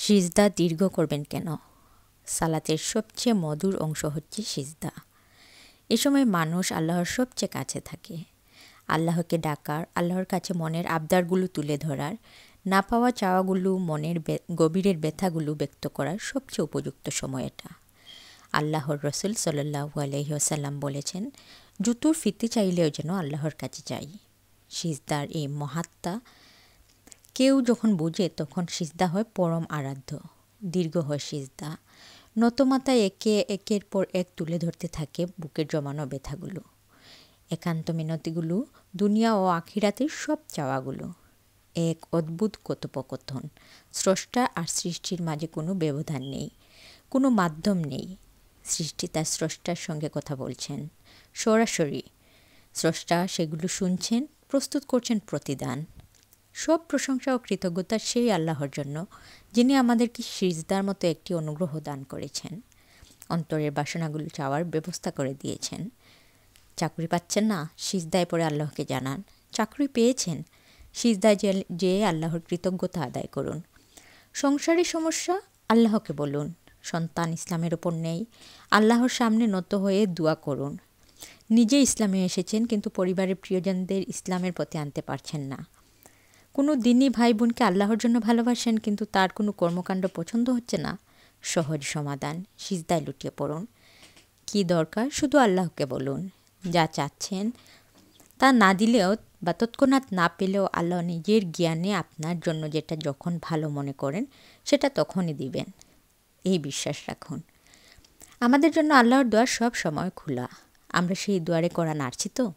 সিজদা দীর্ঘ করবেন কেন? সালাতের সবচেয়ে মধুর অংশ হচ্ছে সিজদা। এ সময় মানুষ আল্লাহর সবচেয়ে কাছে থাকে। আল্লাহকে ডাকার, আল্লাহর কাছে মনের আবদারগুলো তুলে ধরার, না পাওয়া চাওয়াগুলো, মনের গভীরের ব্যথাগুলো ব্যক্ত করার সবচেয়ে উপযুক্ত সময় এটা। আল্লাহর রসুল সাল্লাল্লাহু আলাইহি ওয়াসাল্লাম বলেছেন, জুতোর ফিতে চাইলেও যেন আল্লাহর কাছে চাই। সিজদার এই মহাত্মা কেউ যখন বোঝে তখন সিজদা হয় পরম আরাধ্য। দীর্ঘ হয় সিজদা। নতমাতায় একের পর এক তুলে ধরতে থাকে বুকের জমানো ব্যথাগুলো, একান্ত মিনতিগুলো, দুনিয়া ও আখিরাতের সব চাওয়াগুলো। এক অদ্ভুত কথোপকথন। স্রষ্টা আর সৃষ্টির মাঝে কোনো ব্যবধান নেই, কোনো মাধ্যম নেই। সৃষ্টি তার স্রষ্টার সঙ্গে কথা বলছেন সরাসরি। স্রষ্টা সেগুলো শুনছেন, প্রস্তুত করছেন প্রতিদান। সব প্রশংসা ও কৃতজ্ঞতা সেই আল্লাহর জন্য, যিনি আমাদেরকে সিজদার মতো একটি অনুগ্রহ দান করেছেন। অন্তরের বাসনাগুলো চাওয়ার ব্যবস্থা করে দিয়েছেন। চাকরি পাচ্ছেন না, সিজদায় পড়ে আল্লাহকে জানান। চাকরি পেয়েছেন, সিজদায় যে আল্লাহর কৃতজ্ঞতা আদায় করুন। সংসারে সমস্যা, আল্লাহকে বলুন। সন্তান ইসলামের ওপর নেই, আল্লাহর সামনে নত হয়ে দোয়া করুন। নিজে ইসলামে এসেছেন কিন্তু পরিবারের প্রিয়জনদের ইসলামের পথে আনতে পারছেন না। কোনো দিনই ভাই বোনকে আল্লাহর জন্য ভালোবাসেন কিন্তু তার কোনো কর্মকাণ্ড পছন্দ হচ্ছে না। সহজ সমাধান, সিজদায় লুটিয়ে পড়ুন। কী দরকার শুধু আল্লাহকে বলুন। যা চাচ্ছেন তা না দিলেও বা তৎক্ষণাৎ না পেলেও আল্লাহ নিজের জ্ঞানে আপনার জন্য যেটা যখন ভালো মনে করেন সেটা তখনই দিবেন। এই বিশ্বাস রাখুন। আমাদের জন্য আল্লাহর দুয়ার সব সময় খোলা। আমরা সেই দুয়ারে করা নাড়ছি তো?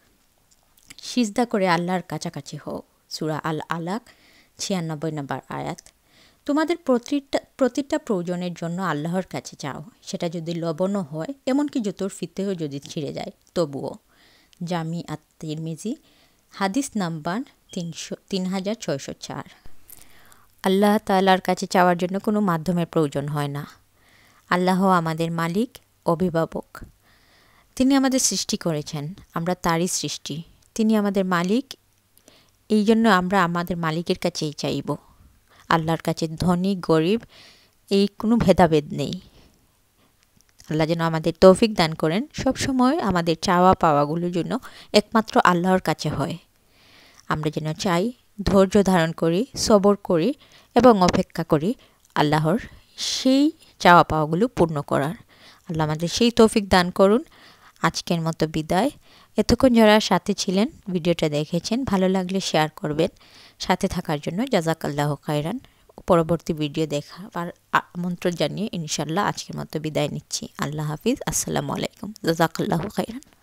সিজদা করে আল্লাহর কাছাকাছি হও। সূরা আল আলাক ৯৬ নম্বর আয়াত। তোমাদের প্রতিটা প্রয়োজনের জন্য আল্লাহর কাছে চাও। সেটা যদি লবণও হয়, এমনকি জুতোর ফিতেও যদি ছিঁড়ে যায় তবুও। জামি আত-তিরমিজি হাদিস নাম্বার ৩৬০৪। আল্লাহ তাআলার কাছে চাওয়ার জন্য কোনো মাধ্যমের প্রয়োজন হয় না। আল্লাহ আমাদের মালিক, অভিভাবক। তিনি আমাদের সৃষ্টি করেছেন, আমরা তারই সৃষ্টি। তিনি আমাদের মালিক, এই জন্য আমরা আমাদের মালিকের কাছেই চাইব। আল্লাহর কাছে ধনী গরিব এই কোনো ভেদাভেদ নেই। আল্লাহ যেন আমাদের তৌফিক দান করেন সব সময় আমাদের চাওয়া পাওয়াগুলোর জন্য একমাত্র আল্লাহর কাছে হয়। আমরা যেন চাই, ধৈর্য ধারণ করি, সবর করি এবং অপেক্ষা করি আল্লাহর সেই চাওয়া পাওয়াগুলো পূর্ণ করার। আল্লাহ আমাদের সেই তৌফিক দান করুন। আজকের মতো বিদায়। এতক্ষণ যারা সাথে ছিলেন, ভিডিওটা দেখেছেন, ভালো লাগলে শেয়ার করবেন। সাথে থাকার জন্য জাযাকাল্লাহু খাইরান। পরবর্তী ভিডিও দেখার আমন্ত্রণ জানিয়ে ইনশাল্লাহ আজকের মতো বিদায় নিচ্ছি। আল্লাহ হাফিজ। আসসালামু আলাইকুম। জাযাকাল্লাহু খাইরান।